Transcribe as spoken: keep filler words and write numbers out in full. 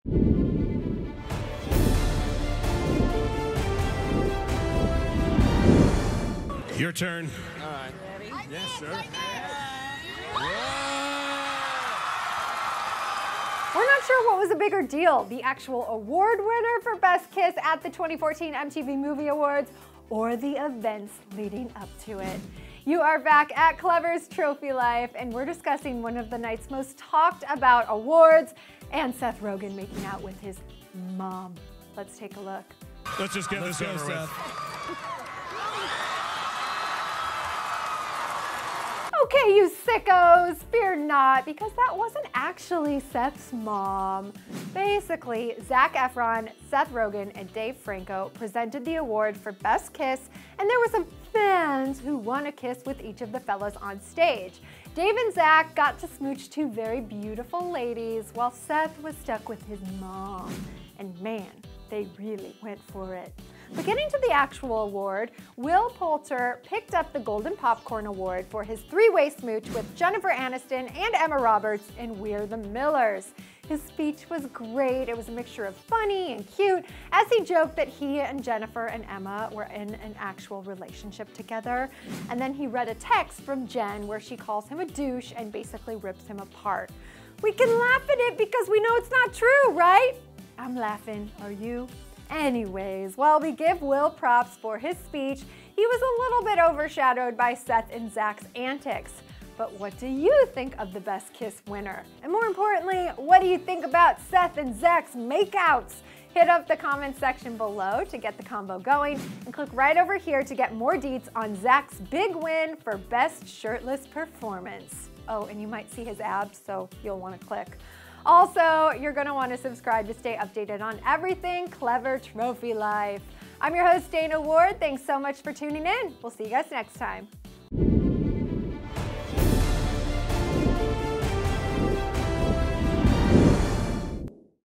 Your turn. All right. Ready? Yes, sir. We're not sure what was a bigger deal, the actual award winner for Best Kiss at the twenty fourteen M T V Movie Awards or the events leading up to it. You are back at Clever's Trophy Life, and we're discussing one of the night's most talked about awards and Seth Rogen making out with his mom. Let's take a look. Let's just get Let's this go, over with. Seth. Okay, you sickos, fear not, because that wasn't actually Seth's mom. Basically, Zac Efron, Seth Rogen, and Dave Franco presented the award for Best Kiss, and there were some fans who won a kiss with each of the fellas on stage. Dave and Zac got to smooch two very beautiful ladies, while Seth was stuck with his mom. And man, they really went for it. But getting to the actual award, Will Poulter picked up the Golden Popcorn Award for his three-way smooch with Jennifer Aniston and Emma Roberts in We're the Millers. His speech was great. It was a mixture of funny and cute as he joked that he and Jennifer and Emma were in an actual relationship together. And then he read a text from Jen where she calls him a douche and basically rips him apart. We can laugh at it because we know it's not true, right? I'm laughing. Are you? Anyways, while we give Will props for his speech, he was a little bit overshadowed by Seth and Zac's antics. But what do you think of the Best Kiss winner? And more importantly, what do you think about Seth and Zac's makeouts? Hit up the comment section below to get the combo going, and click right over here to get more deets on Zac's big win for Best Shirtless Performance. Oh, and you might see his abs, so you'll want to click. Also, you're going to want to subscribe to stay updated on everything Clever Trophy Life. I'm your host, Dana Ward. Thanks so much for tuning in. We'll see you guys next time.